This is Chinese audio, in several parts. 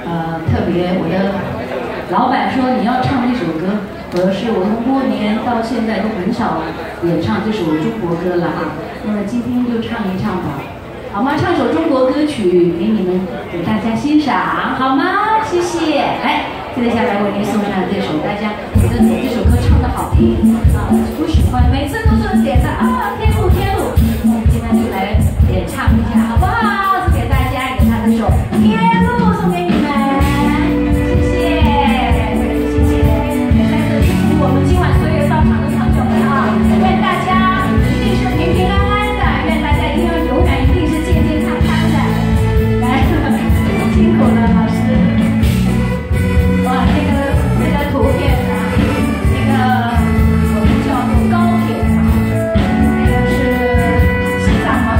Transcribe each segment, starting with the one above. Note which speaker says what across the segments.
Speaker 1: 特别我的老板说你要唱这首歌，我是我从过年到现在都很少演唱这首中国歌了啊。那么今天就唱一唱吧，好吗？唱首中国歌曲给你们，给大家欣赏，好吗？谢谢。来，接下来为您送上这首大家觉得这首歌唱得好听啊，不喜欢，每次都是点的啊，天路天路。我们今天就来演唱一下，好不好？送给大家，给他这首《天路》送给你们，谢谢，谢谢。在这里祝我们今晚所有到场的朋友们啊，愿大家一定是平平安安的，愿大家一定要永远一定是健健康康的。来，辛苦了老师。哇，这个图片啊，那个我们叫做高铁啊，那个是西藏吗？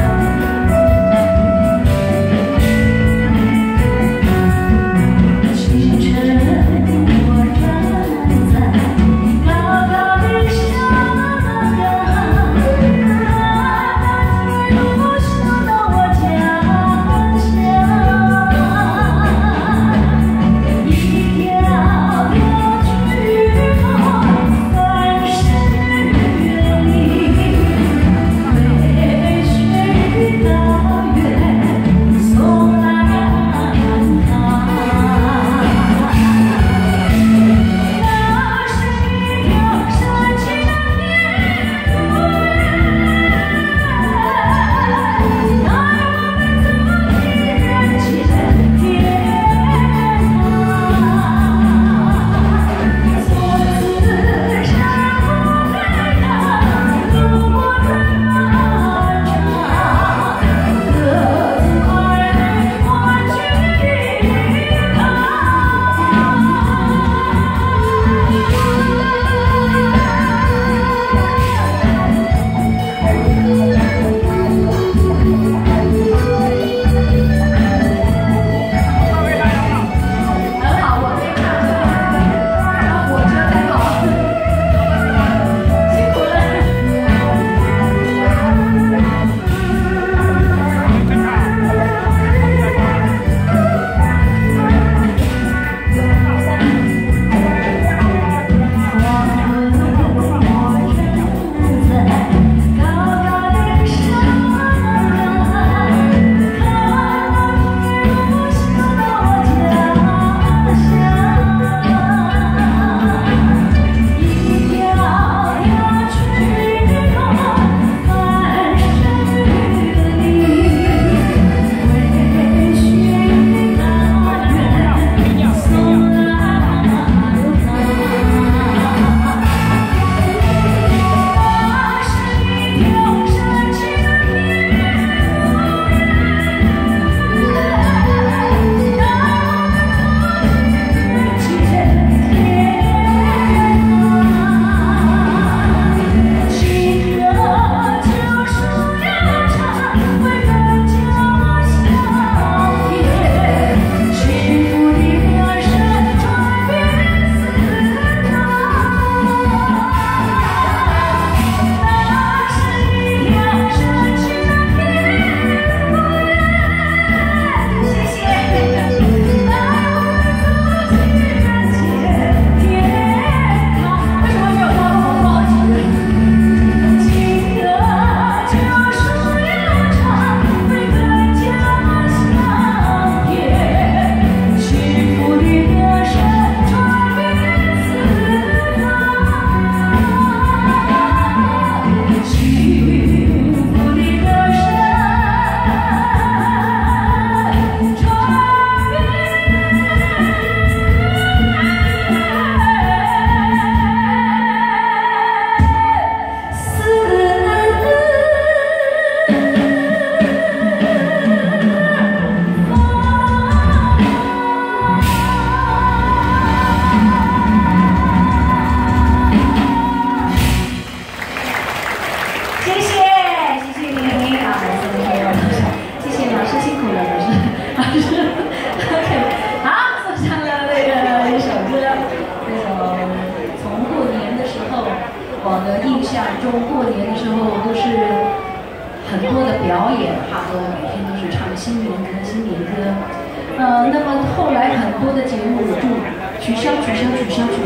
Speaker 1: 清晨我站在高高的山岗，那天路修到我家乡，一条条巨河翻山越岭，为水高原送来安康。那是一条神奇的天路，带我们走进人间天堂。从此山不开朗，路不再漫长，各自快乐欢聚一堂。很好，我可以唱这个，然后火车在跑，辛苦中过年的时候都是很多的表演，哈，都每天都是唱新年歌、新年歌。那么后来很取消取消取消取